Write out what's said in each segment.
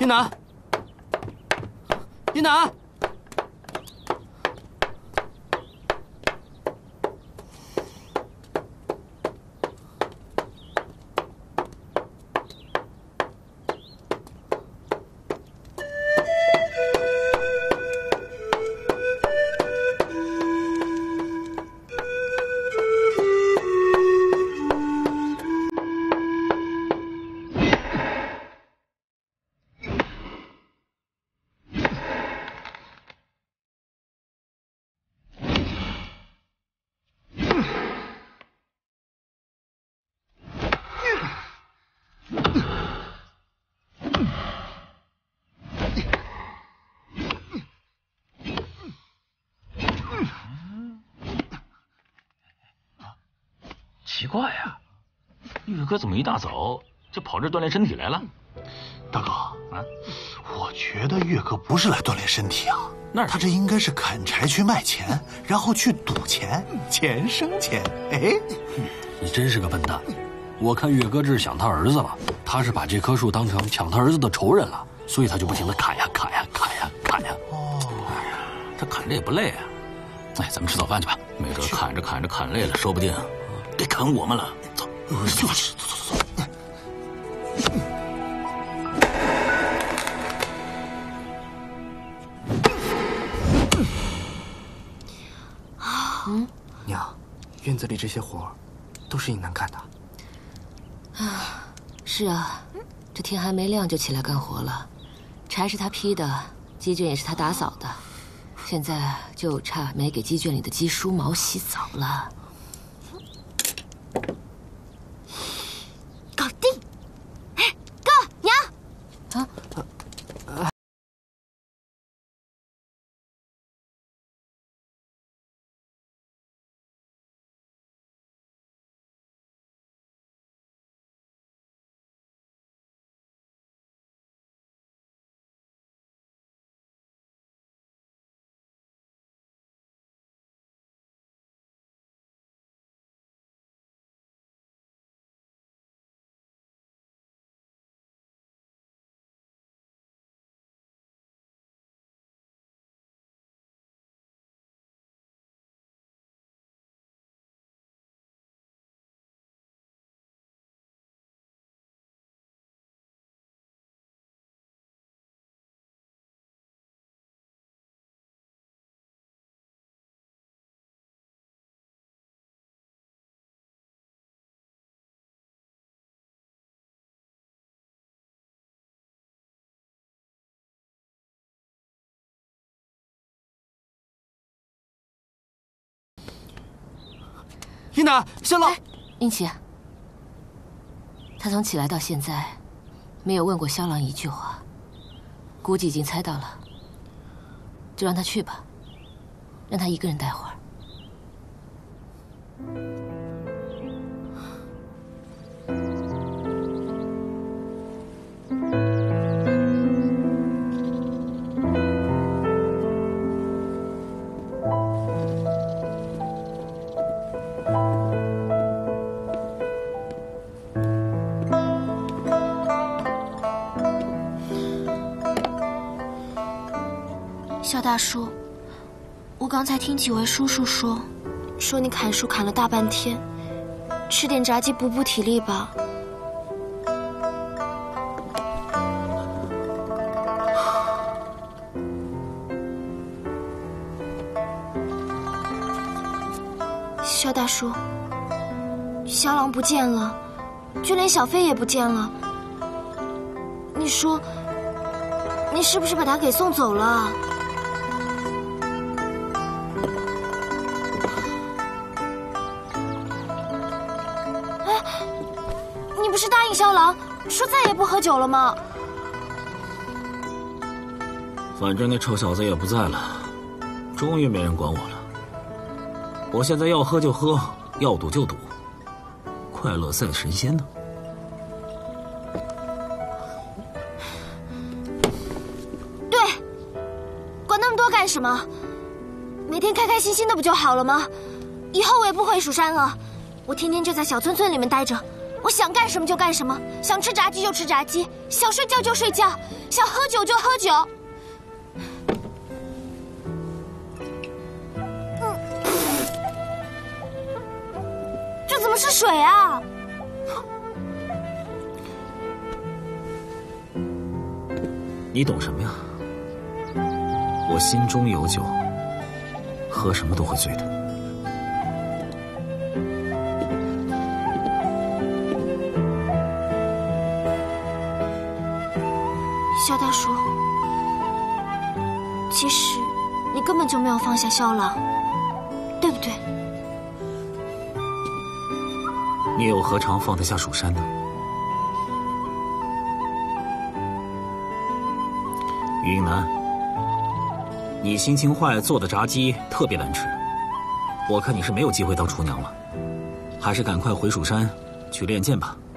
一楠，一楠。 奇怪呀，岳哥怎么一大早就跑这锻炼身体来了？ 大哥啊，我觉得岳哥不是来锻炼身体啊，他这应该是砍柴去卖钱，然后去赌钱，钱生钱。哎， 你真是个笨蛋！我看岳哥这是想他儿子了，他是把这棵树当成抢他儿子的仇人了，所以他就不停地砍呀砍呀砍呀砍呀。 哦，哎呀，他砍着也不累啊。哎，咱们吃早饭去吧，没准砍着砍着砍累了，说不定得砍我们了。走， 就是，走。 娘，院子里这些活都是一楠干的。 啊，是啊，这天还没亮就起来干活了，柴是他劈的，鸡圈也是他打扫的，现在就差没给鸡圈里的鸡梳毛洗澡了。 搞定！哎，哥，娘！ 啊。 一楠，小老， 英奇，他从起来到现在，没有问过萧郎一句话，估计已经猜到了，就让他去吧，让他一个人待会儿。 萧大叔，我刚才听几位叔叔说你砍树砍了大半天，吃点炸鸡补补体力吧。萧大叔，萧郎不见了，就连小飞也不见了。你说，你是不是把他给送走了？你不是答应萧郎说再也不喝酒了吗？ 反正那臭小子也不在了，终于没人管我了。我现在要喝就喝，要赌就赌，快乐赛神仙呢。 对，管那么多干什么？每天开开心心的不就好了吗？以后我也不回蜀山了，我天天就在小村村里面待着， 我想干什么就干什么，想吃炸鸡就吃炸鸡，想睡觉就睡觉，想喝酒就喝酒。这怎么是水啊？ 你懂什么呀？我心中有酒，喝什么都会醉的。 萧大叔，其实你根本就没有放下萧郎，对不对？ 你又何尝放得下蜀山呢？云南，你心情坏做的炸鸡特别难吃，我看你是没有机会当厨娘了，还是赶快回蜀山去练剑吧。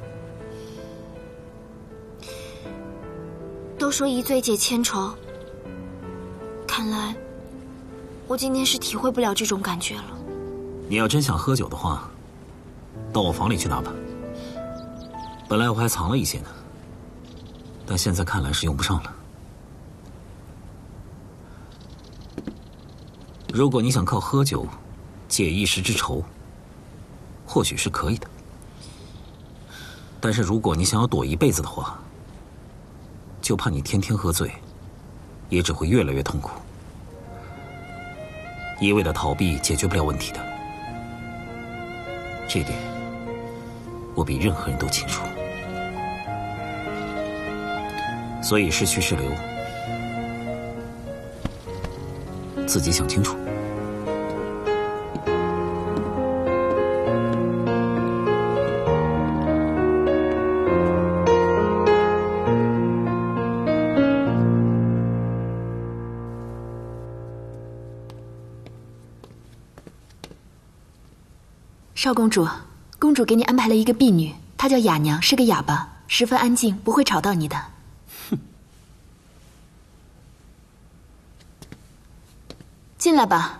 都说一醉解千愁，看来我今天是体会不了这种感觉了。 你要真想喝酒的话，到我房里去拿吧。本来我还藏了一些呢，但现在看来是用不上了。如果你想靠喝酒解一时之愁，或许是可以的。但是如果你想要躲一辈子的话，就怕你天天喝醉，也只会越来越痛苦。一味的逃避解决不了问题的，这点我比任何人都清楚。所以是去是留，自己想清楚。 少公主，公主给你安排了一个婢女，她叫雅娘，是个哑巴，十分安静，不会吵到你的。 哼， 进来吧。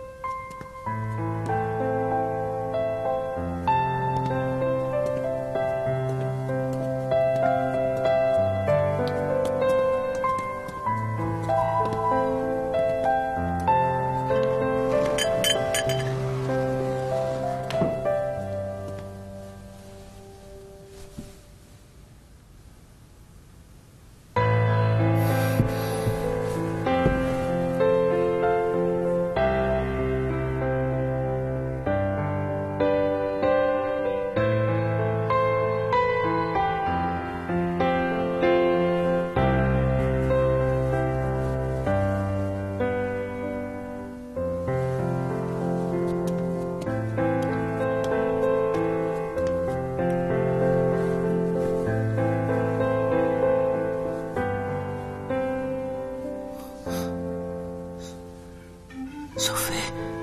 小飞，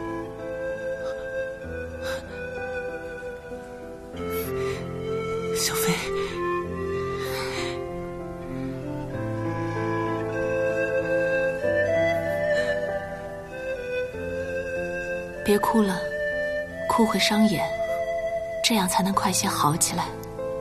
小飞， 别哭了，哭会伤眼，这样才能快些好起来。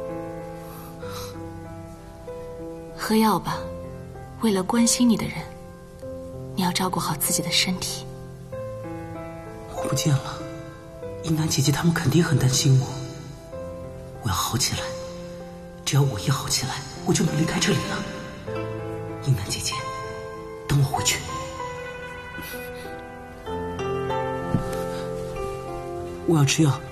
喝药吧，为了关心你的人，你要照顾好自己的身体。 我不见了，英南姐姐他们肯定很担心我。我要好起来，只要我一好起来，我就能离开这里了。英南姐姐，等我回去。我要吃药。